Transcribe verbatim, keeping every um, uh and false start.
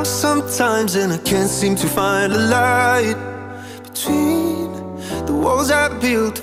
lost sometimes, and I can't seem to find a light between the walls I built to